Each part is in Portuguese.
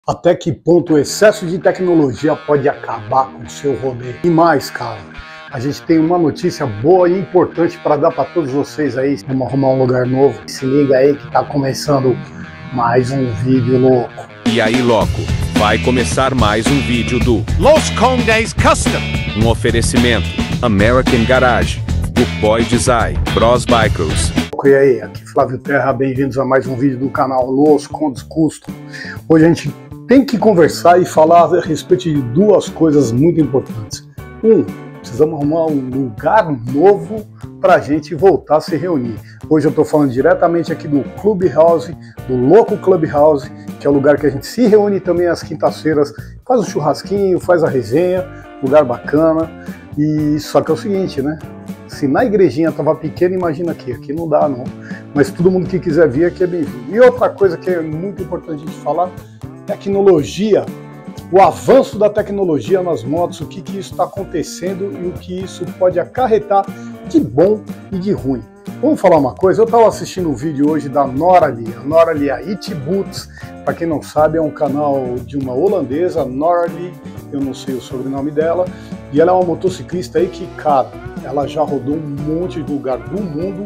Até que ponto o excesso de tecnologia pode acabar com o seu rolê? E mais, cara, a gente tem uma notícia boa e importante para dar para todos vocês aí. Vamos arrumar um lugar novo. Se liga aí que tá começando mais um vídeo louco. E aí, louco, vai começar mais um vídeo do Los Condes Custom. Um oferecimento American Garage, do Boy Design, Bros Bikers. E aí, aqui Flávio Terra, bem-vindos a mais um vídeo do canal Los Condes Custom. Hoje a gente tem que conversar e falar a respeito de duas coisas muito importantes. Precisamos arrumar um lugar novo para a gente voltar a se reunir. Hoje eu estou falando diretamente aqui do Clubhouse, do Louco Clubhouse, que é o lugar que a gente se reúne também às quintas-feiras, faz um churrasquinho, faz a resenha, lugar bacana. E só que é o seguinte, né? Se na igrejinha estava pequena, imagina aqui não dá não. Mas todo mundo que quiser vir aqui é bem-vindo. E outra coisa que é muito importante a gente falar, tecnologia, o avanço da tecnologia nas motos, o que isso está acontecendo e o que isso pode acarretar de bom e de ruim. Vamos falar uma coisa, eu estava assistindo um vídeo hoje da Norali, a Norali It Boots, para quem não sabe é um canal de uma holandesa, Norali, eu não sei o sobrenome dela, e ela é uma motociclista aí que, cara, ela já rodou um monte de lugar do mundo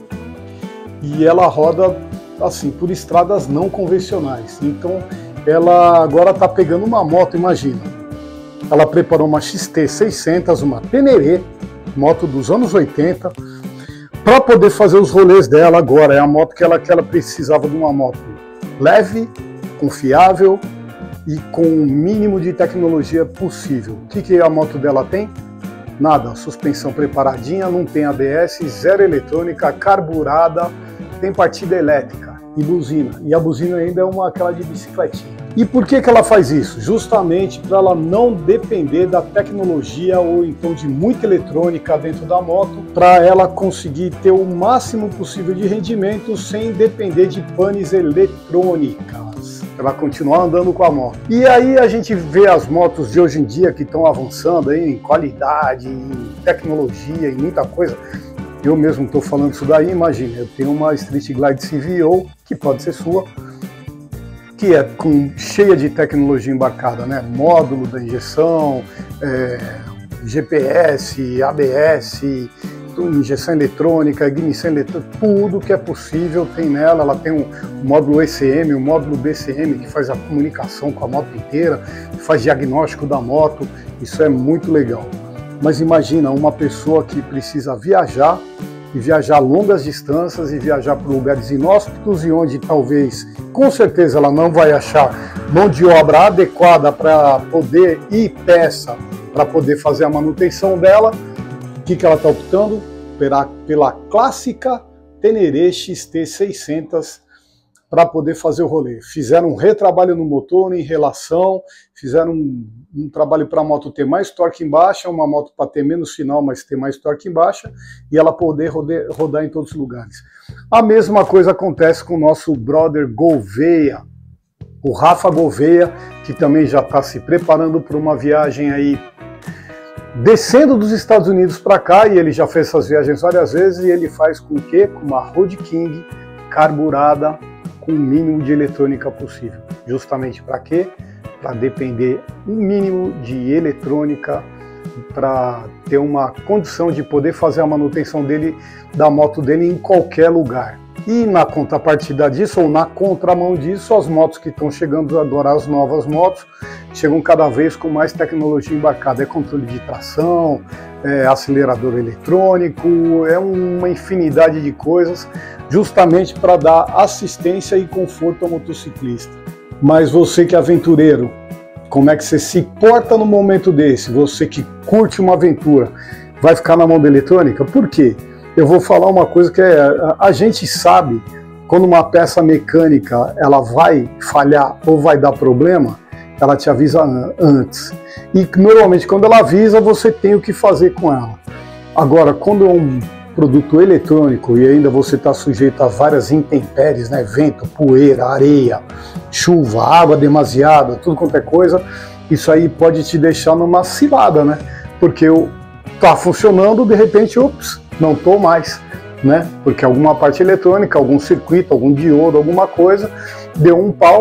e ela roda assim por estradas não convencionais. Então ela agora está pegando uma moto, imagina. Ela preparou uma XT600, uma Teneré, moto dos anos 80, para poder fazer os rolês dela agora. É a moto que ela precisava de uma moto leve, confiável e com o mínimo de tecnologia possível. O que a moto dela tem? Nada, suspensão preparadinha, não tem ABS, zero eletrônica, carburada, tem partida elétrica e buzina. E a buzina ainda é aquela de bicicletinha. E por que ela faz isso? Justamente para ela não depender da tecnologia ou então de muita eletrônica dentro da moto, para ela conseguir ter o máximo possível de rendimento sem depender de panes eletrônicas. Ela continuar andando com a moto. E aí a gente vê as motos de hoje em dia que estão avançando aí em qualidade, em tecnologia, em muita coisa. Eu mesmo estou falando isso daí, imagina, eu tenho uma Street Glide CVO, que pode ser sua, que é cheia de tecnologia embarcada, né? Módulo da injeção, GPS, ABS, injeção eletrônica, ignição eletrônica, tudo que é possível tem nela. Ela tem um módulo ECM, um módulo BCM, que faz a comunicação com a moto inteira, faz diagnóstico da moto, isso é muito legal. Mas imagina uma pessoa que precisa viajar, e viajar longas distâncias, e viajar para lugares inóspitos e onde talvez, com certeza, ela não vai achar mão de obra adequada para poder ir peça, para poder fazer a manutenção dela. O que ela está optando? Pela clássica Teneré XT600 para poder fazer o rolê. Fizeram um retrabalho no motor em relação, fizeram um trabalho para a moto ter mais torque em baixa, uma moto para ter menos final, mas ter mais torque em baixa, e ela poder rodar em todos os lugares. A mesma coisa acontece com o nosso brother Gouveia, o Rafa Gouveia, que também já está se preparando para uma viagem aí, descendo dos Estados Unidos para cá, e ele já fez essas viagens várias vezes, e ele faz com o quê? Com uma Road King carburada, com o mínimo de eletrônica possível. Justamente para quê? Para depender o mínimo de eletrônica, para ter uma condição de poder fazer a manutenção da moto dele em qualquer lugar. E na contrapartida disso, ou na contramão disso, as motos que estão chegando agora, as novas motos, chegam cada vez com mais tecnologia embarcada. É controle de tração, acelerador eletrônico, é uma infinidade de coisas, justamente para dar assistência e conforto ao motociclista. Mas você que é aventureiro, como é que você se porta no momento desse? Você que curte uma aventura, vai ficar na mão da eletrônica? Por quê? Eu vou falar uma coisa que a gente sabe quando uma peça mecânica ela vai falhar ou vai dar problema, ela te avisa antes. E normalmente quando ela avisa, você tem o que fazer com ela. Agora, quando é um produto eletrônico e ainda você está sujeito a várias intempéries, né? Vento, poeira, areia, chuva, água demasiada, tudo quanto é coisa, isso aí pode te deixar numa cilada, né? Porque tá funcionando, de repente, ups, não estou mais, né? Porque alguma parte eletrônica, algum circuito, algum diodo, alguma coisa, deu um pau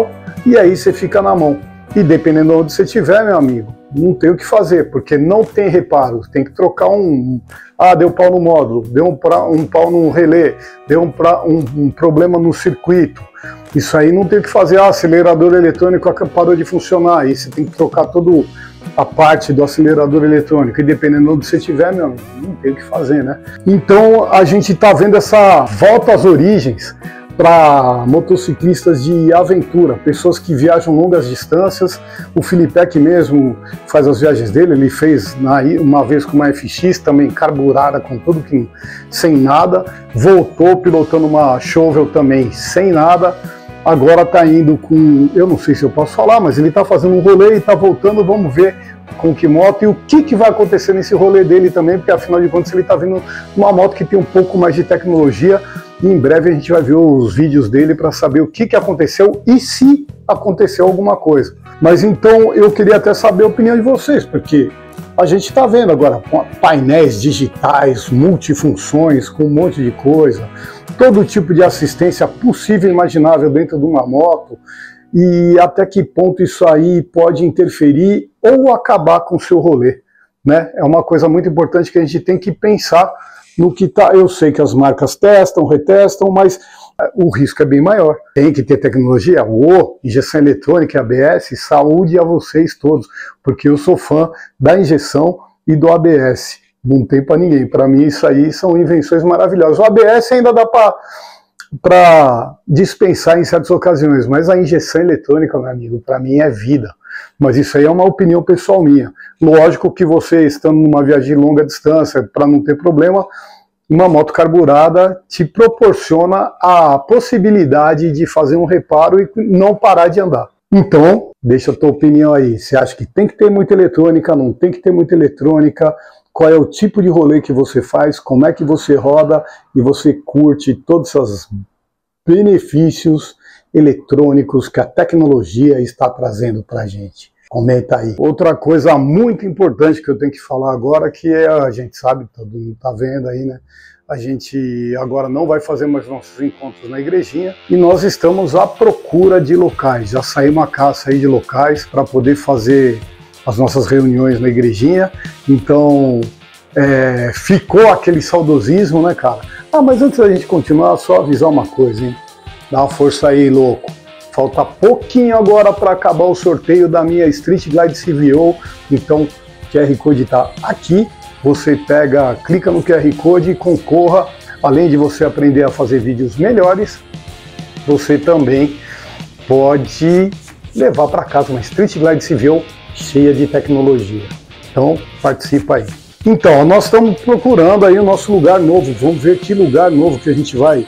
e aí você fica na mão. E dependendo de onde você estiver, meu amigo, não tem o que fazer, porque não tem reparo. Tem que trocar deu pau no módulo, deu um pau no relé, deu um problema no circuito. Isso aí não tem o que fazer. Acelerador eletrônico parou de funcionar. Aí você tem que trocar toda a parte do acelerador eletrônico. E dependendo de onde você estiver, meu amigo, não tem o que fazer, né? Então a gente está vendo essa volta às origens para motociclistas de aventura, pessoas que viajam longas distâncias. O Filipek mesmo faz as viagens dele, ele fez uma vez com uma FX, também carburada, com tudo que sem nada, voltou pilotando uma Shovel também sem nada, agora está indo com, eu não sei se eu posso falar, mas ele está fazendo um rolê e está voltando, vamos ver com que moto e o que vai acontecer nesse rolê dele também, porque afinal de contas ele está vindo uma moto que tem um pouco mais de tecnologia. E em breve a gente vai ver os vídeos dele para saber o que aconteceu e se aconteceu alguma coisa. Mas então eu queria até saber a opinião de vocês, porque a gente está vendo agora painéis digitais, multifunções, com um monte de coisa, todo tipo de assistência possível e imaginável dentro de uma moto, e até que ponto isso aí pode interferir ou acabar com o seu rolê, né? É uma coisa muito importante que a gente tem que pensar no que tá. Eu sei que as marcas testam, retestam, mas o risco é bem maior. Tem que ter tecnologia, injeção eletrônica, ABS, saúde a vocês todos, porque eu sou fã da injeção e do ABS. Não tem para ninguém. Para mim isso aí são invenções maravilhosas. O ABS ainda dá para dispensar em certas ocasiões, mas a injeção eletrônica, meu amigo, para mim é vida. Mas isso aí é uma opinião pessoal minha. Lógico que você, estando numa viagem de longa distância, para não ter problema, uma moto carburada te proporciona a possibilidade de fazer um reparo e não parar de andar. Então, deixa a tua opinião aí. Você acha que tem que ter muita eletrônica, não tem que ter muita eletrônica? Qual é o tipo de rolê que você faz? Como é que você roda e você curte todos esses benefícios eletrônicos que a tecnologia está trazendo para a gente? Comenta aí. Outra coisa muito importante que eu tenho que falar agora, que a gente sabe, todo mundo está vendo aí, né? A gente agora não vai fazer mais nossos encontros na igrejinha e nós estamos à procura de locais. Já saiu uma caça aí de locais para poder fazer as nossas reuniões na igrejinha. Então ficou aquele saudosismo, né, cara? Mas antes da gente continuar, só avisar uma coisa, hein? Dá uma força aí, louco. Falta pouquinho agora para acabar o sorteio da minha Street Glide CVO. Então, o QR Code está aqui. Você clica no QR Code e concorra. Além de você aprender a fazer vídeos melhores, você também pode levar para casa uma Street Glide CVO cheia de tecnologia. Então, participa aí. Então, nós estamos procurando aí o nosso lugar novo. Vamos ver que lugar novo que a gente vai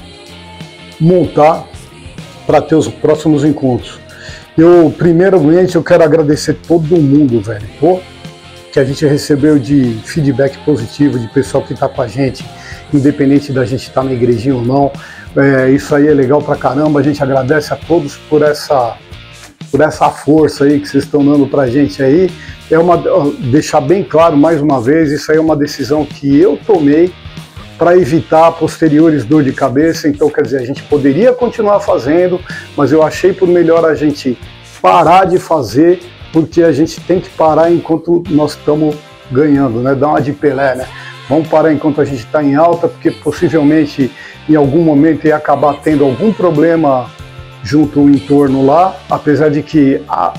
montar para ter os próximos encontros. Primeiramente, eu quero agradecer todo mundo, velho, que a gente recebeu de feedback positivo, de pessoal que está com a gente, independente da gente estar na igrejinha ou não. Isso aí é legal pra caramba, a gente agradece a todos por essa força aí que vocês estão dando pra gente aí. Deixar bem claro mais uma vez, isso aí é uma decisão que eu tomei para evitar posteriores dor de cabeça. Então, quer dizer, a gente poderia continuar fazendo, mas eu achei por melhor a gente parar de fazer, porque a gente tem que parar enquanto nós estamos ganhando, né? Dar uma de Pelé, né? Vamos parar enquanto a gente está em alta, porque possivelmente em algum momento ia acabar tendo algum problema junto ao entorno lá, apesar de que a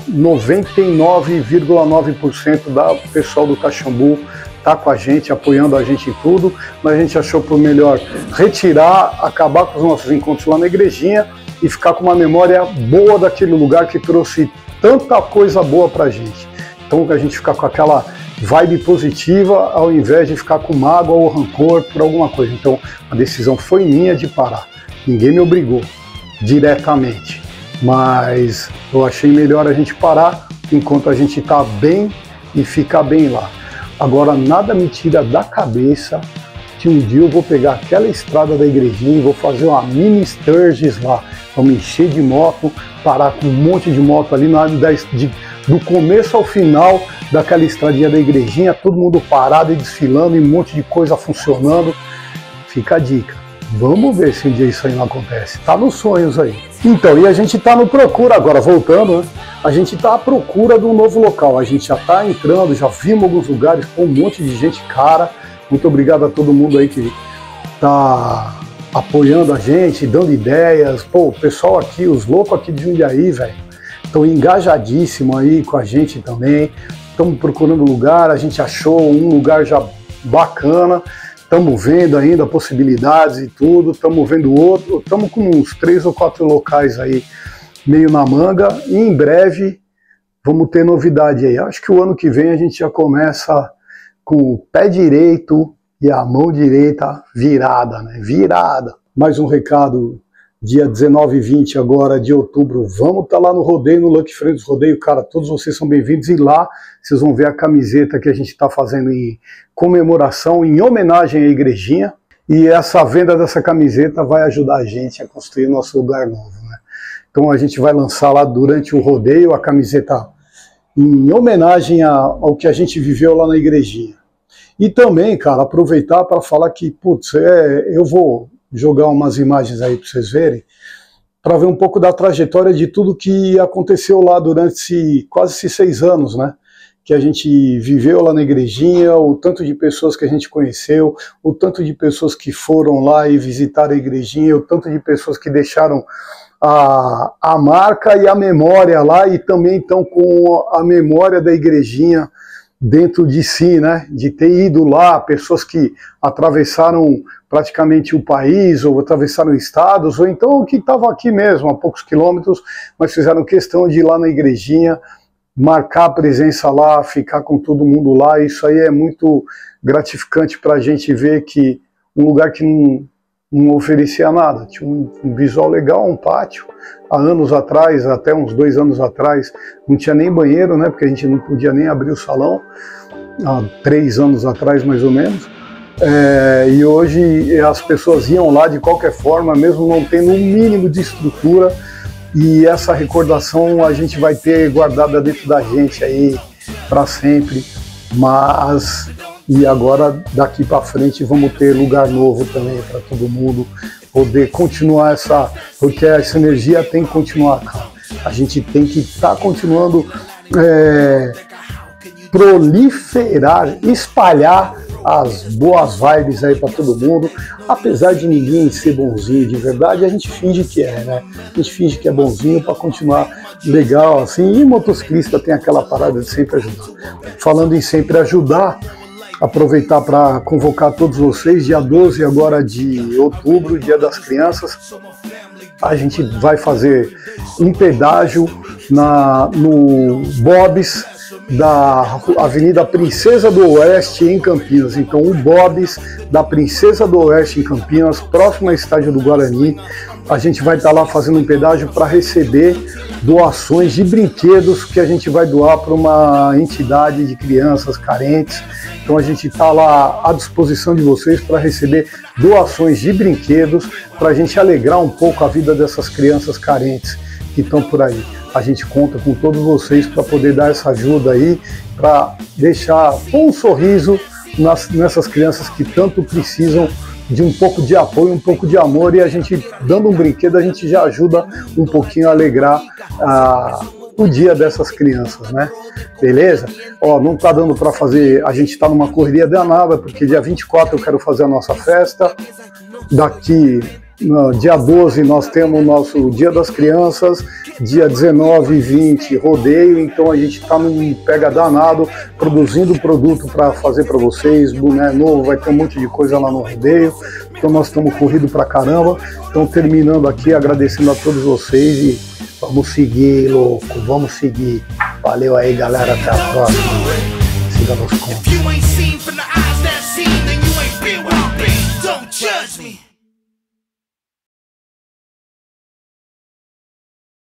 99,9% do pessoal do Caxambu está com a gente, apoiando a gente em tudo, mas a gente achou por melhor retirar, acabar com os nossos encontros lá na igrejinha e ficar com uma memória boa daquele lugar que trouxe tanta coisa boa pra gente. Então a gente ficar com aquela vibe positiva ao invés de ficar com mágoa ou rancor por alguma coisa. Então a decisão foi minha de parar. Ninguém me obrigou diretamente, mas eu achei melhor a gente parar enquanto a gente está bem e ficar bem lá. Agora, nada me tira da cabeça que um dia eu vou pegar aquela estrada da igrejinha e vou fazer uma mini Sturgis lá. Vamos encher de moto, parar com um monte de moto ali do começo ao final daquela estradinha da igrejinha, todo mundo parado e desfilando e um monte de coisa funcionando. Fica a dica. Vamos ver se um dia isso aí não acontece. Tá nos sonhos aí. Então, e a gente tá no procura agora, voltando, né? A gente tá à procura de um novo local. A gente já tá entrando, já vimos alguns lugares com um monte de gente cara. Muito obrigado a todo mundo aí que tá apoiando a gente, dando ideias. Pô, o pessoal aqui, os loucos aqui de Jundiaí, velho, estão engajadíssimos aí com a gente também. Estamos procurando lugar, a gente achou um lugar já bacana. Estamos vendo ainda possibilidades e tudo, estamos vendo outro, estamos com uns 3 ou 4 locais aí meio na manga e em breve vamos ter novidade aí. Acho que o ano que vem a gente já começa com o pé direito e a mão direita virada, né? Virada. Mais um recado, dia 19 e 20 agora de outubro, vamos estar lá no rodeio, no Lucky Friends Rodeio, cara, todos vocês são bem-vindos e lá vocês vão ver a camiseta que a gente está fazendo em comemoração, em homenagem à igrejinha, e essa venda dessa camiseta vai ajudar a gente a construir nosso lugar novo, né? Então a gente vai lançar lá durante o rodeio a camiseta em homenagem ao que a gente viveu lá na igrejinha. E também, cara, aproveitar para falar que, putz, eu vou jogar umas imagens aí para vocês verem, para ver um pouco da trajetória de tudo que aconteceu lá durante quase esses 6 anos, né? Que a gente viveu lá na igrejinha, o tanto de pessoas que a gente conheceu, o tanto de pessoas que foram lá e visitaram a igrejinha, o tanto de pessoas que deixaram a marca e a memória lá e também estão com a memória da igrejinha dentro de si, né? De ter ido lá, pessoas que atravessaram praticamente o país, ou atravessaram estados, ou então que estavam aqui mesmo, a poucos quilômetros, mas fizeram questão de ir lá na igrejinha, marcar a presença lá, ficar com todo mundo lá. Isso aí é muito gratificante para a gente ver que um lugar que não oferecia nada, tinha um visual legal, um pátio. Há anos atrás, até uns 2 anos atrás, não tinha nem banheiro, né, porque a gente não podia nem abrir o salão, há 3 anos atrás mais ou menos. E hoje as pessoas iam lá de qualquer forma, mesmo não tendo um mínimo de estrutura, e essa recordação a gente vai ter guardada dentro da gente aí para sempre. Mas e agora daqui para frente vamos ter lugar novo também para todo mundo poder continuar porque essa energia tem que continuar, cara. A gente tem que estar continuando proliferar, espalhar as boas vibes aí para todo mundo, apesar de ninguém ser bonzinho de verdade, a gente finge que é, né? A gente finge que é bonzinho para continuar legal assim, e motociclista tem aquela parada de sempre ajudar. Falando em sempre ajudar, aproveitar para convocar todos vocês, dia 12 agora de outubro, Dia das Crianças, a gente vai fazer um pedágio no Bob's, da Avenida Princesa do Oeste em Campinas. Então o Bob's da Princesa do Oeste em Campinas, próximo ao estádio do Guarani, a gente vai estar lá fazendo um pedágio para receber doações de brinquedos que a gente vai doar para uma entidade de crianças carentes. Então a gente está lá à disposição de vocês para receber doações de brinquedos, para a gente alegrar um pouco a vida dessas crianças carentes que estão por aí. A gente conta com todos vocês para poder dar essa ajuda aí, para deixar um sorriso nessas crianças que tanto precisam de um pouco de apoio, um pouco de amor, e a gente, dando um brinquedo, a gente já ajuda um pouquinho a alegrar o dia dessas crianças, né? Beleza? Ó, não tá dando para fazer, a gente tá numa correria danada, porque dia 24 eu quero fazer a nossa festa, daqui no dia 12 nós temos o nosso Dia das Crianças, dia 19 e 20 rodeio, então a gente está num pega danado, produzindo produto para fazer para vocês, boné novo, vai ter um monte de coisa lá no rodeio, então nós estamos corridos pra caramba. Então terminando aqui, agradecendo a todos vocês e vamos seguir, louco, vamos seguir. Valeu aí, galera, até a próxima. Siga nos contos.